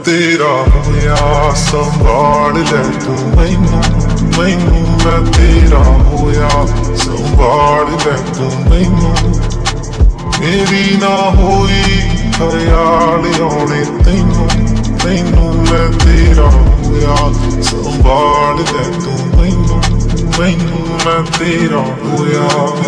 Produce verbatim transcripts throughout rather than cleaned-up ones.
तेरा होया संभाल ले तू मैनू मैनू, मैं तेरा होया संभाल ले तू मैनू। मेरी ना होई ख्याल आने तैनू तैनू, मैं तेरा होया संभाल ले तू मैनू मैनू, मैं तेरा होया।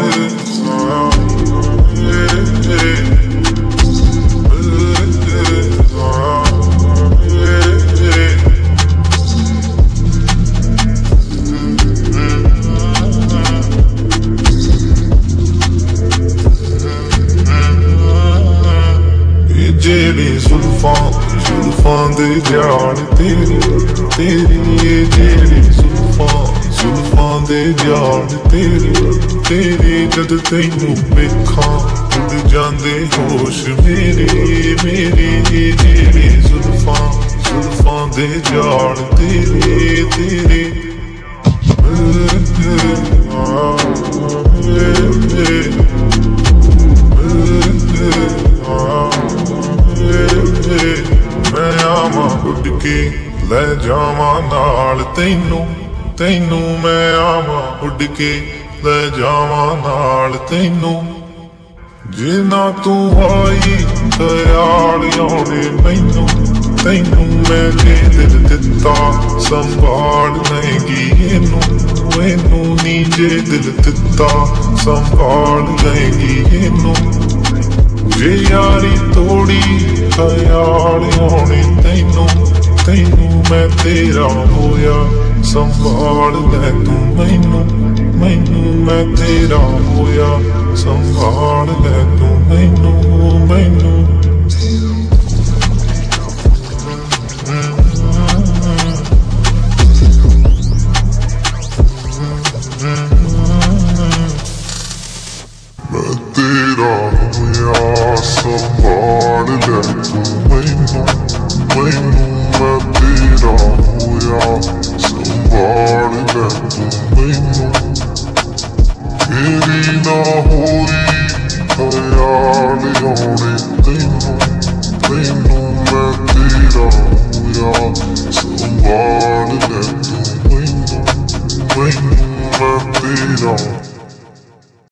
जेड़ी जुल्फां जुल्फां दे जान तेरी तेरी, जेड़ी जुल्फां जुल्फां दे जान तेरी तेरी, जद तैनू वेखां उड़ जांदे होश मेरे मेरे। जेड़ी जुल्फां जुल्फां दे जान तेरी तेरी, मैं आवां उड़ के ले जावां नाल तैनू तैनू, मैं आवां उड़ के ले जावां नाल तैनू। जे ना तू आई ख्याल आने मैनू तैनू, मैं जे दिल दिता संभाल लेंगी इनू इनू नी, जे दिल दिता संभाल लेंगी इनू। जे यारी तोड़ी ख्याल आने तैनू तैनू, मैं तेरा होया संभाल ले तू मैनू मैनू, मैं तेरा होया संभाल ले तू मैनू मैनू। मैं तेरा होया संभाल ले तू मैनू मैनू, मैं तेरा होया संभाल ले तू मैनू।